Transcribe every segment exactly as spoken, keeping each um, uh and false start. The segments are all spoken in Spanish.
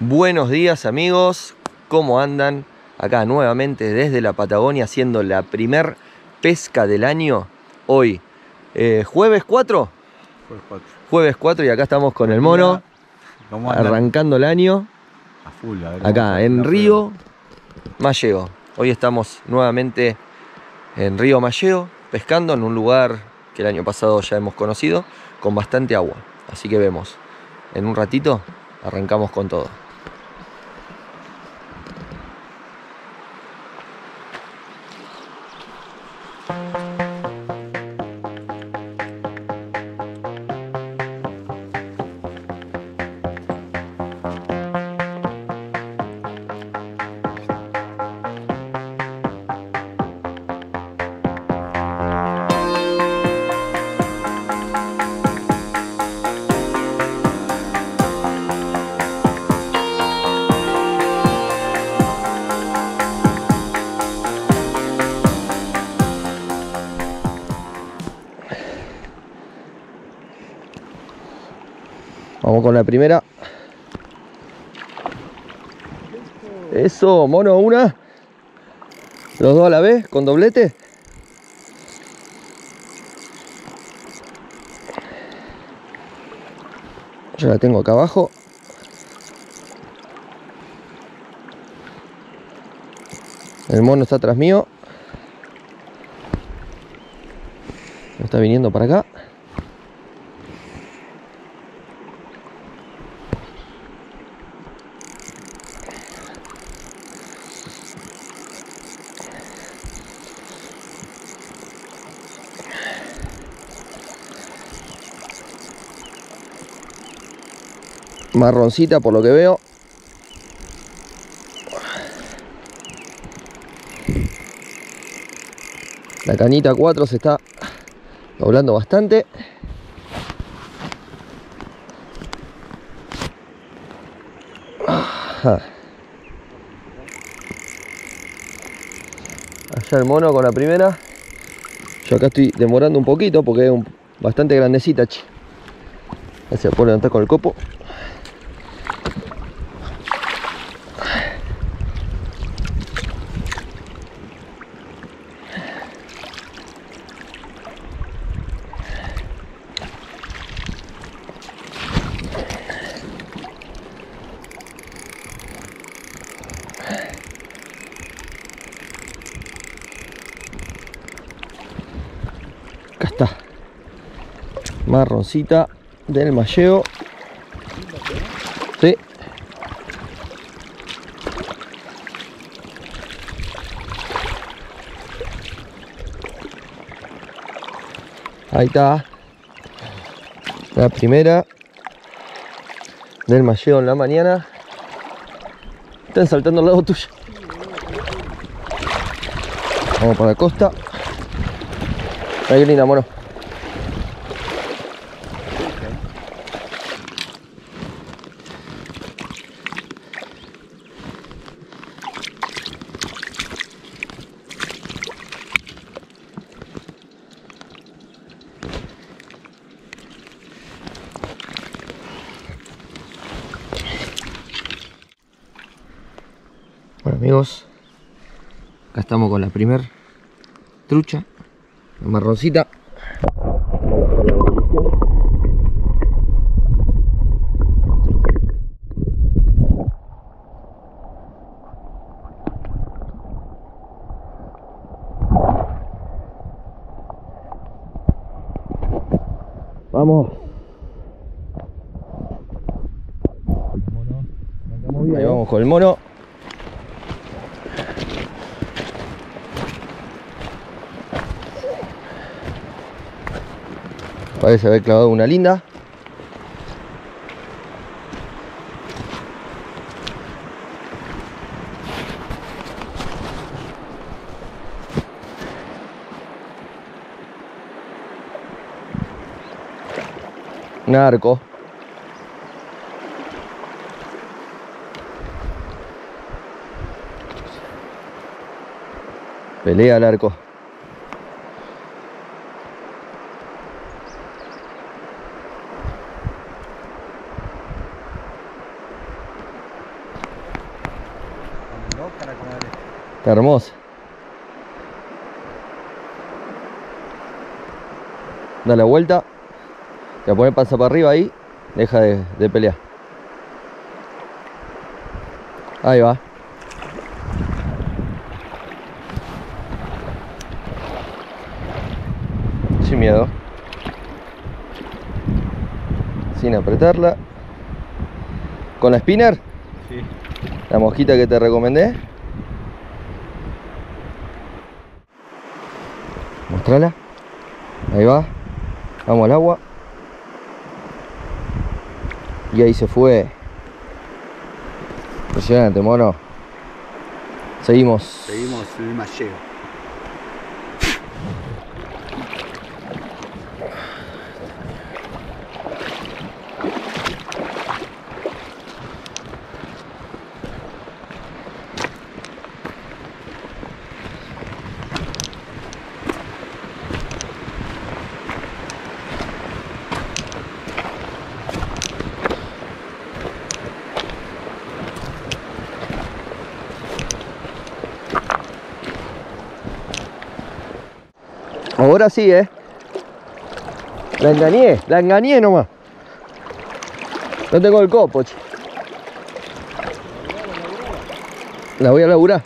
Buenos días amigos, ¿cómo andan? Acá nuevamente desde la Patagonia haciendo la primer pesca del año. Hoy, eh, jueves cuatro. Jueves cuatro. Jueves cuatro y acá estamos con el mono, arrancando el año. A full, a ver, acá en Río Malleo. Hoy estamos nuevamente en Río Malleo, pescando en un lugar que el año pasado ya hemos conocido, con bastante agua. Así que vemos, en un ratito arrancamos con todo. Vamos con la primera. Eso, mono, una. Los dos a la vez, con doblete. Yo la tengo acá abajo. El mono está atrás mío. Está viniendo para acá. Marroncita por lo que veo. La cañita cuatro se está doblando bastante. Ajá. Allá el mono con la primera. Yo acá estoy demorando un poquito porque es un, bastante grandecita, che. Gracias por levantar con el copo. Acá está, marroncita del Malleo. Sí. Ahí está la primera del Malleo en la mañana. Están saltando al lado tuyo. Vamos para la costa. Ahí, qué linda, mono. Bueno amigos, acá estamos con la primer trucha, la marroncita. Vamos. Ahí vamos con el mono. Parece haber clavado una linda. Un arco. Pelea al arco. Está hermosa. Da la vuelta. Te pones pasa para arriba ahí. Deja de, de pelear. Ahí va. Sin miedo. Sin apretarla. ¿Con la spinner? Sí. La mosquita que te recomendé. Mostrala. Ahí va. Vamos al agua. Y ahí se fue. Impresionante, mono. Seguimos. Seguimos el malleo. Ahora sí, eh. La engañé, la engañé nomás. No tengo el copo, che. La voy a laburar.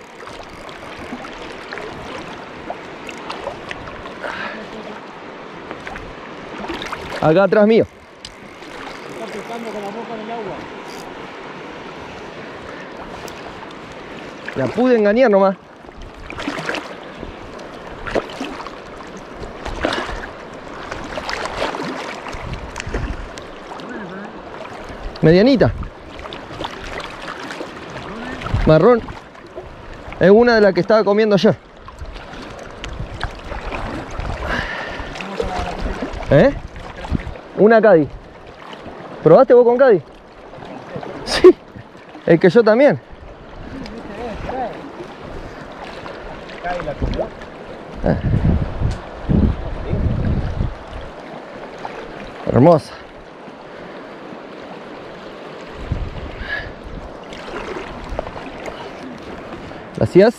Acá atrás mío. Está pescando con la boca en el agua. La pude engañar nomás. Medianita. Marrón. Es una de las que estaba comiendo ayer. ¿Eh? Una Cádiz. ¿Probaste vos con Cádiz? Sí. Es que yo también. Cádiz la comió. Ah. Hermosa. Gracias.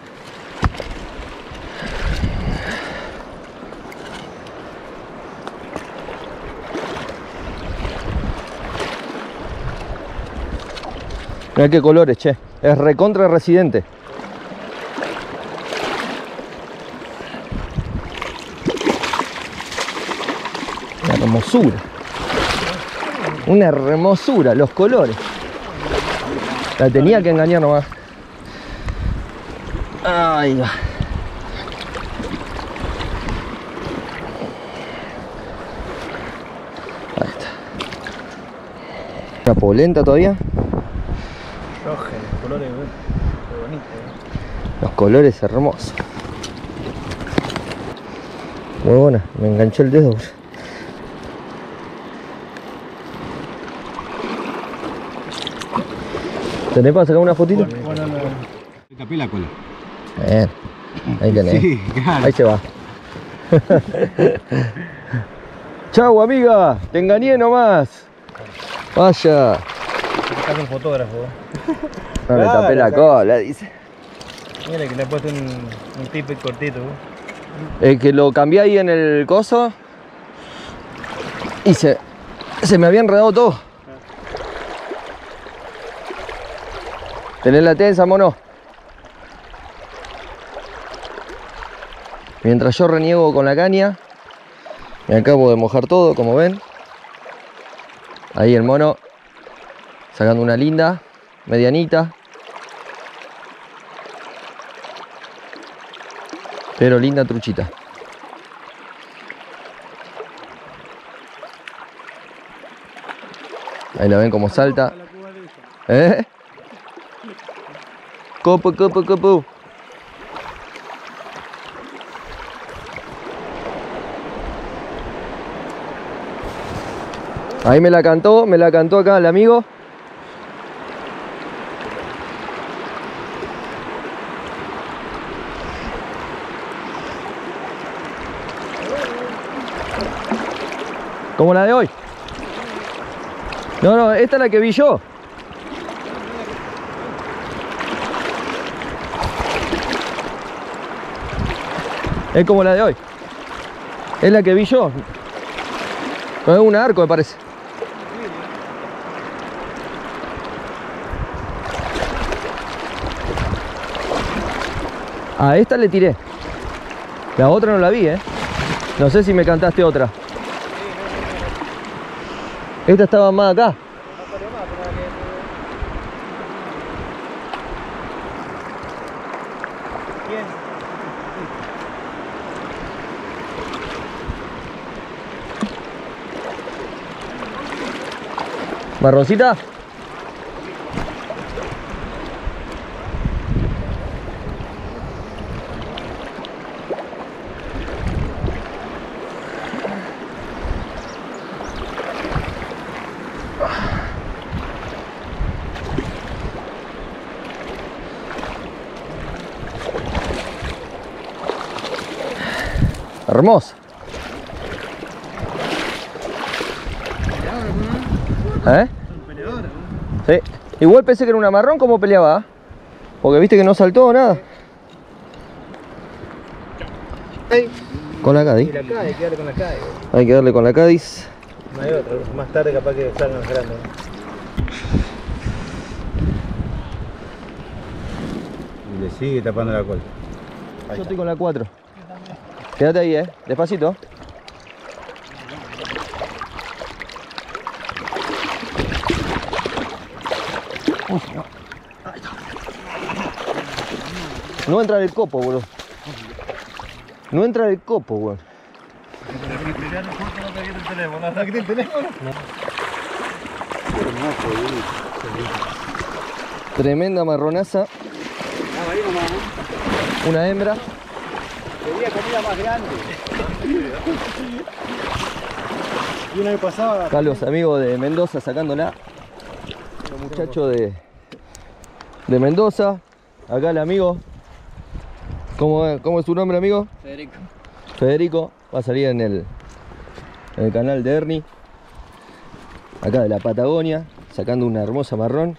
Mira qué colores, che. Es recontra residente. Una hermosura. Una hermosura, los colores. La tenía que engañar nomás. Ahí va. Ahí está. ¿La polenta todavía? Roja, los colores muy bonitos. ¿Eh? Los colores hermosos. Muy buena, me enganchó el dedo. ¿Tenés para sacar una fotito? Bueno, bueno, no. Le tapé la cola. Bien, ahí tenés. Sí, claro. Ahí se va. Chau, amiga, te engañé nomás. Vaya. Estás un fotógrafo. No le Claro, tapé la claro. cola, dice. Mira que le he puesto un, un tip cortito. ¿Eh? El que lo cambié ahí en el coso y se, se me había enredado todo. ¿Tenés la tensa, mono? Mientras yo reniego con la caña, me acabo de mojar todo, como ven. Ahí el mono sacando una linda, medianita. Pero linda truchita. Ahí la ven como salta. ¿Eh? Copo, copo, copo. Ahí me la cantó, me la cantó acá el amigo. Como la de hoy. No, no, esta es la que vi yo. Es como la de hoy. Es la que vi yo. No, es un arco, me parece. A esta le tiré. La otra no la vi, eh. No sé si me cantaste otra. Esta estaba más acá. ¿Marroncita? Hermosa. ¿Eh? Sí. Igual pensé que era una marrón, como peleaba, ¿eh? Porque viste que no saltó nada. Con la Cádiz. Y la Cádiz, hay que darle con la Cádiz. Hay que darle con la Cádiz. No hay otra, más tarde capaz que salgan los grandes. Y le sigue tapando la cola. Yo estoy con la cuatro. Quédate ahí, eh. Despacito. Uf, no. No entra el copo, boludo. No entra el copo, boludo. el teléfono? Tremenda marronaza. Una hembra. Quería comida más grande. Y una vez pasaba. Acá los amigos de Mendoza sacándola. Los muchachos de, de Mendoza. Acá el amigo. ¿Cómo, ¿Cómo es su nombre, amigo? Federico. Federico. Va a salir en el, en el canal de Ernie. Acá de la Patagonia. Sacando una hermosa marrón.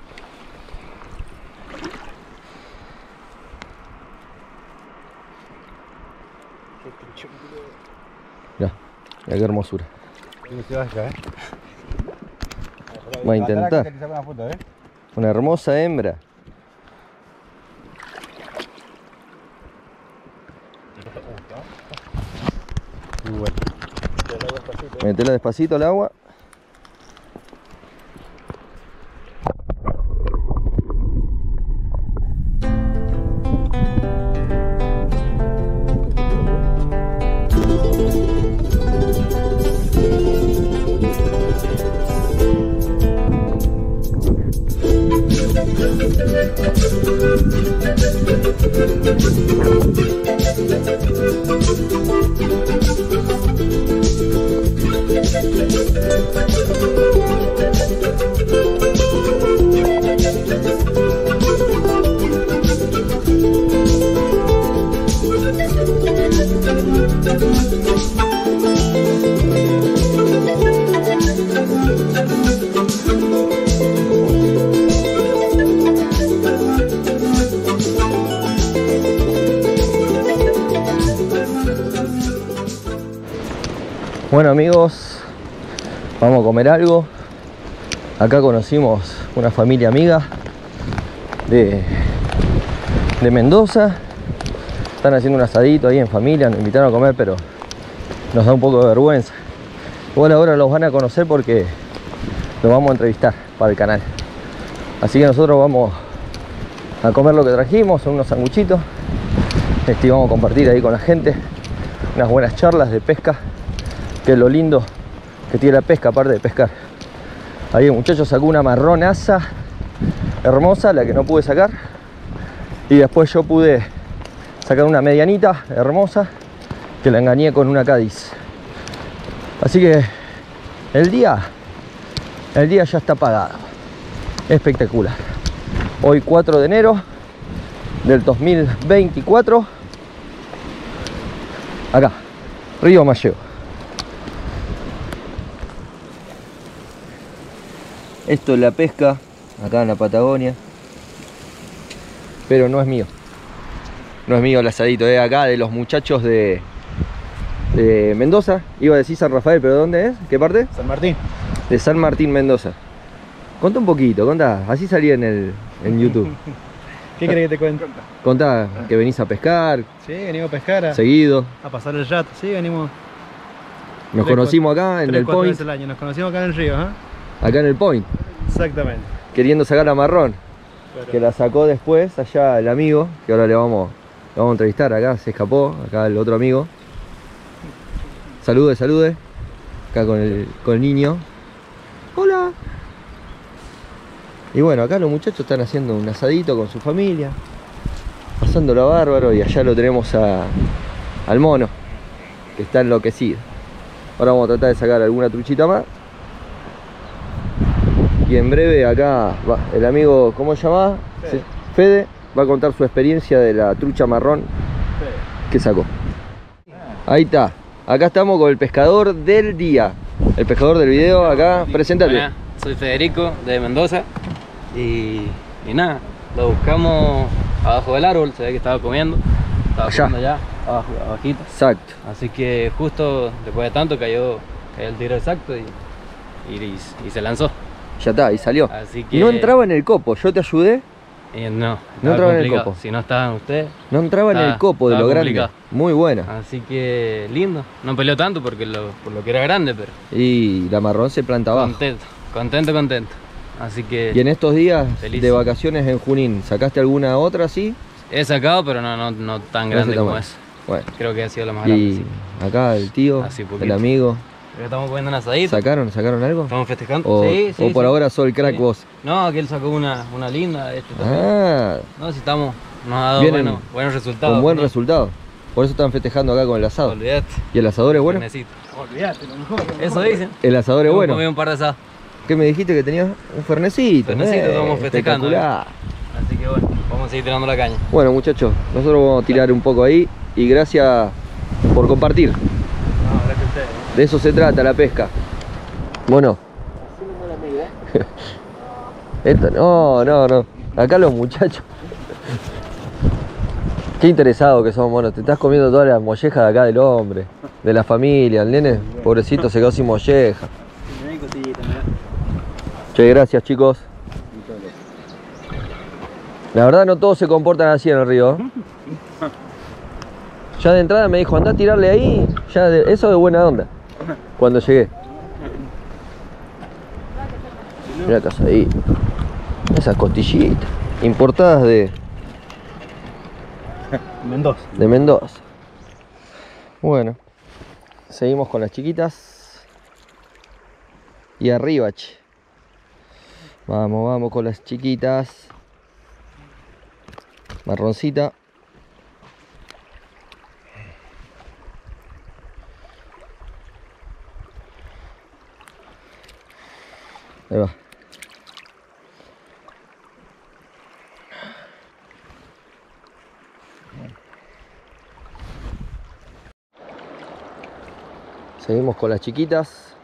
Mirá, mirá qué hermosura. Va a intentar. Una hermosa hembra. Metela despacito al agua. Bueno amigos, vamos a comer algo. Acá conocimos una familia amiga de, de Mendoza. Están haciendo un asadito ahí en familia, nos invitaron a comer, pero nos da un poco de vergüenza. Igual ahora los van a conocer porque los vamos a entrevistar para el canal. Así que nosotros vamos a comer lo que trajimos, son unos sanguchitos. Este, vamos a compartir ahí con la gente unas buenas charlas de pesca, que es lo lindo que tiene la pesca, aparte de pescar. Ahí el muchacho sacó una marronaza hermosa, la que no pude sacar, y después yo pude sacar una medianita hermosa que la engañé con una Cádiz. Así que el día el día ya está pagado. Espectacular. Hoy cuatro de enero del dos mil veinticuatro, acá, Río Malleo. Esto es la pesca acá en la Patagonia, pero no es mío. No es mío el asadito, es acá de los muchachos de, de Mendoza. Iba a decir San Rafael, pero ¿dónde es? ¿Qué parte? San Martín. De San Martín, Mendoza. Contá un poquito, contá. Así salí en, el, en YouTube. ¿Qué querés que te cuente? Contá que venís a pescar. Sí, venimos a pescar, a, Seguido. a pasar el rato. Sí, venimos. Nos tres, conocimos acá en tres, el cuatro Point. veces al año. Nos conocimos acá en el río, ¿eh? Acá en el Point. Exactamente. Queriendo sacar a Marrón. Pero, Que la sacó después allá el amigo. Que ahora le vamos, le vamos a entrevistar acá. Se escapó. Acá el otro amigo. Salude, salude. Acá con el, con el niño. Hola. Y bueno, acá los muchachos están haciendo un asadito con su familia. Pasándolo bárbaro. Y allá lo tenemos a, al mono. Que está enloquecido. Ahora vamos a tratar de sacar alguna truchita más. Y en breve acá va, el amigo, ¿cómo se llama? Fede. Fede va a contar su experiencia de la trucha marrón sí. que sacó. Ahí está. Acá estamos con el pescador del día. El pescador del video, acá, preséntate. Buenas, soy Federico de Mendoza y, y nada, lo buscamos abajo del árbol, se ve que estaba comiendo, estaba Allá. comiendo allá, abajo, abajito. Exacto. Así que justo después de tanto cayó, cayó el tiro exacto y, y, y se lanzó. Ya está, y salió. Así que No entraba en el copo, yo te ayudé. y no, No estaba entraba en el complicado. copo. Si no estaban ustedes. No entraba en Estaba- el copo de lo estaba grande. complicado. Muy buena. Así que lindo, no peleó tanto porque lo, por lo que era grande, pero Y la marrón se planta abajo. contento, contento, contento. Así que Y en estos días Feliz. de vacaciones en Junín, ¿sacaste alguna otra así? he sacado, pero no, no, no tan No grande ese como tamaño. esa. Bueno. Creo que ha sido la más grande. Y Sí. acá el tío, Así el poquito. amigo. Pero estamos comiendo un asadito. ¿Sacaron? ¿Sacaron algo? Estamos festejando. O, sí, sí, o por sí. ahora sos el crack Sí. vos. No, aquel sacó una, una linda. Este también. Ah, No, si estamos. Nos ha dado Vienen bueno, buenos resultados. con buen ¿no? resultado. Por eso están festejando acá con el asado. Olvídate. ¿Y el asador es bueno? Necesito. Olvídate, lo mejor. lo Eso mejor. dicen. El asador es Hemos bueno. comido un par de asados. ¿Qué me dijiste que tenías? Un fernecito. Fernecito, eh, estamos festejando, espectacular. Así que bueno, vamos a seguir tirando la caña. Bueno muchachos, nosotros vamos a tirar un poco ahí. Y gracias por compartir. No, gracias a ustedes. De eso se trata la pesca. Bueno. Esto, no, no, no. Acá los muchachos. Qué interesado que son, bueno, te estás comiendo todas las mollejas de acá del hombre, de la familia, el nene, pobrecito, se quedó sin molleja. Che, gracias chicos. La verdad no todos se comportan así en el río. Ya de entrada me dijo, andá a tirarle ahí, ya de- eso de buena onda. Cuando llegué. Mira acá ahí. Esas costillitas importadas de, Mendoza. de Mendoza. Bueno, seguimos con las chiquitas. Y arriba, che. Vamos, vamos con las chiquitas. Marroncita. Ahí va. Seguimos con las chiquitas.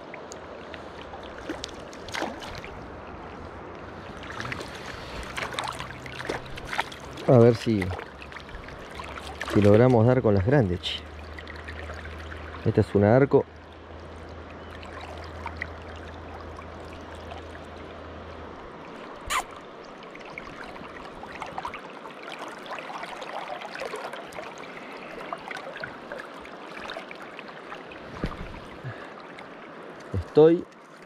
A ver si si logramos dar con las grandes, che. Esta es una arco. Estoy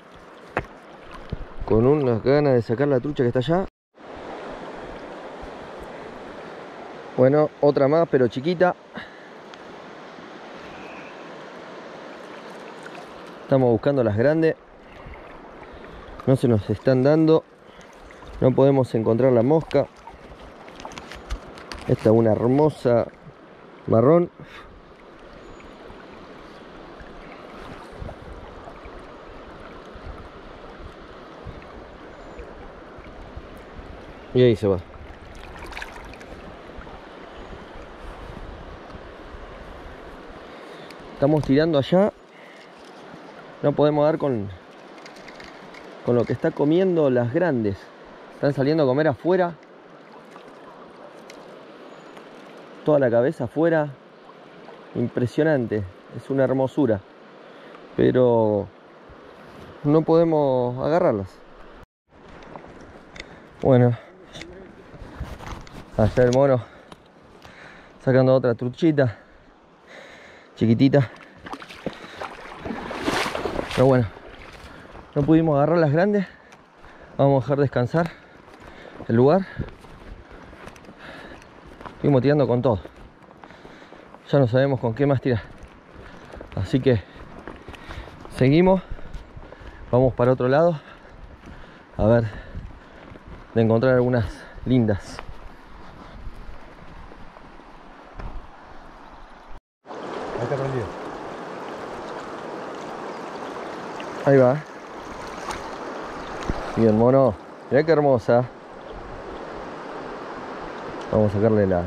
con unas ganas de sacar la trucha que está allá. Bueno, otra más, pero chiquita. Estamos buscando las grandes. No se nos están dando. No podemos encontrar la mosca. Esta es una hermosa marrón. Y ahí se va. Estamos tirando allá. No podemos dar con, con lo que está comiendo las grandes. Están saliendo a comer afuera. toda la cabeza afuera. Impresionante, es una hermosura. Pero no podemos agarrarlas. Bueno, allá el mono sacando otra truchita chiquitita. Pero bueno, no pudimos agarrar las grandes. Vamos a dejar descansar el lugar. Estuvimos tirando con todo. Ya no sabemos con qué más tirar. Así que seguimos. Vamos para otro lado. A ver de encontrar algunas lindas. Ahí está prendido. Ahí va. Bien, mono. Mirá qué hermosa. Vamos a sacarle la...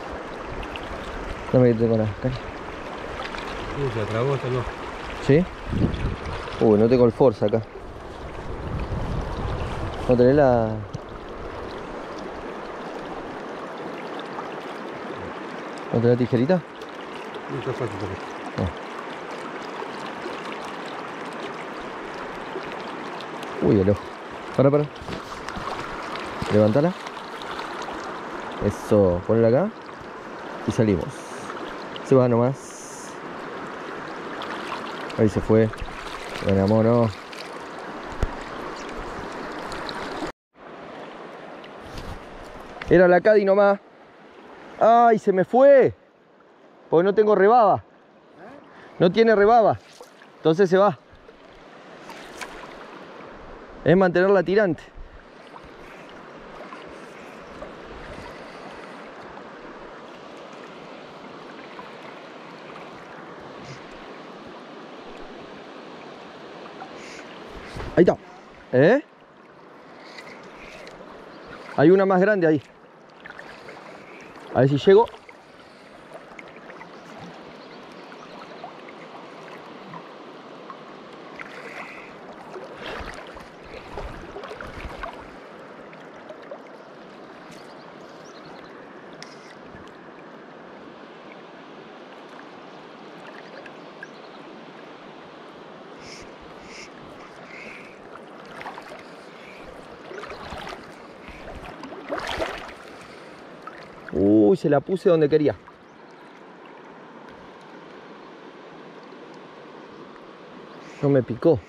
Dame que tengo la caña. Uh, se trabó este loco. ¿Sí? Uy, no tengo el force acá. ¿No tenés la...? ¿No tenés la tijerita? No está fácil por esto. No. Uy, el ojo. Para, para. Levántala. Eso, ponela acá. Y salimos. Se va nomás. Ahí se fue. Buena, mono. Era la Caddy nomás. ¡Ay, se me fue! Porque no tengo rebaba. No tiene rebaba. Entonces se va. Es mantenerla tirante. Ahí está. ¿Eh? Hay una más grande ahí. A ver si llego. Uy, se la puse donde quería. No me picó.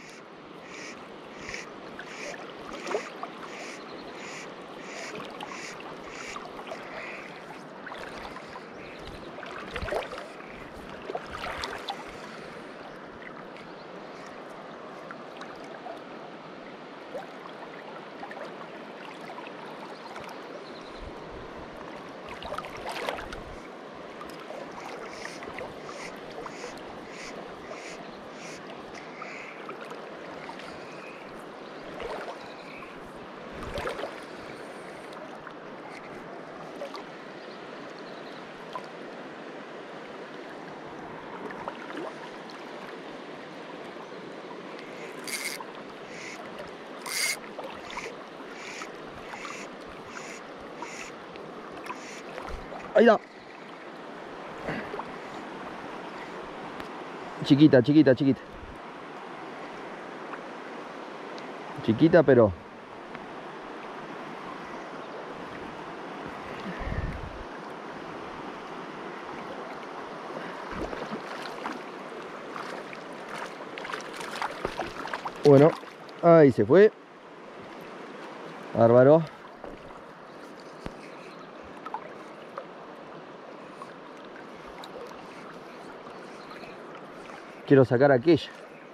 Ahí está. Chiquita, chiquita, chiquita. Chiquita, pero... Bueno, ahí se fue. Bárbaro. Quiero sacar aquella.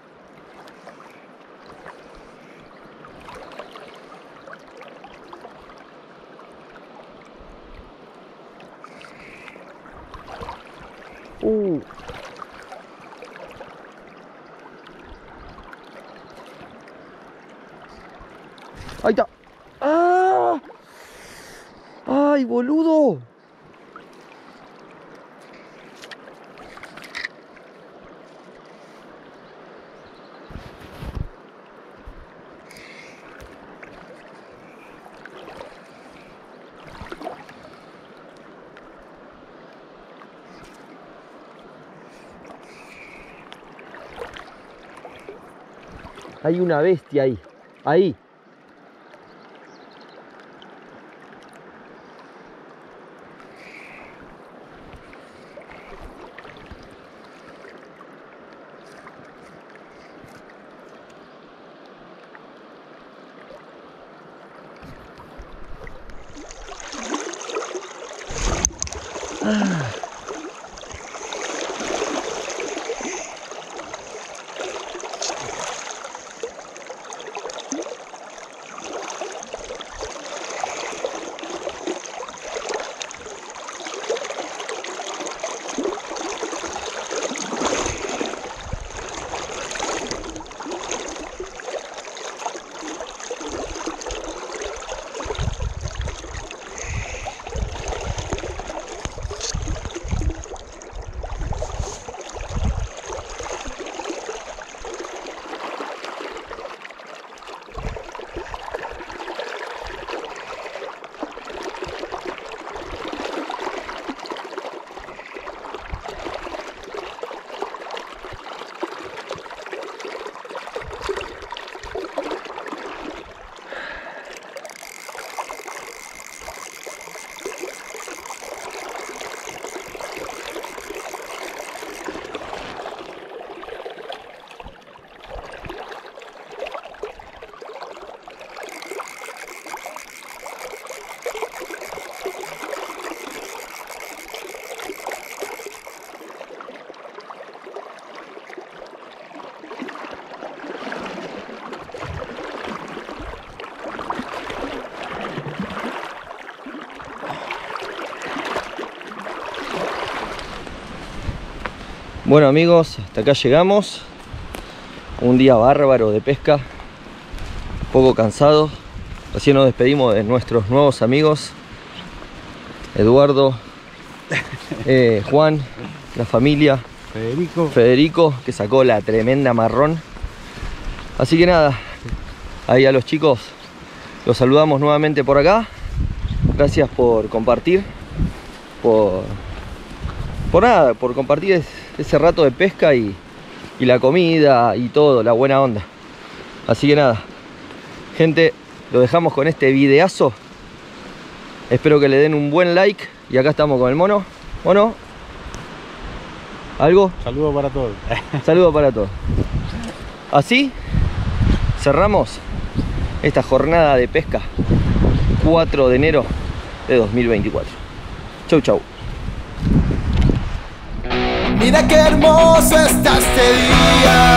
Uh. Ahí está. ¡Ah! ¡Ay, boludo! Hay una bestia ahí. Ahí. Ah. Bueno amigos, hasta acá llegamos. Un día bárbaro de pesca, un poco cansado. Recién nos despedimos de nuestros nuevos amigos, Eduardo, eh, Juan, la familia, Federico. Federico, que sacó la tremenda marrón. Así que nada, ahí a los chicos los saludamos nuevamente por acá. Gracias por compartir, por, por nada, por compartir ese rato de pesca y, y la comida y todo, la buena onda. Así que nada, gente, lo dejamos con este videazo. Espero que le den un buen like. Y acá estamos con el mono. Mono, ¿algo? Saludos para todos. Saludos para todos. Así cerramos esta jornada de pesca, cuatro de enero de dos mil veinticuatro. Chau, chau. Mira qué hermoso está este día.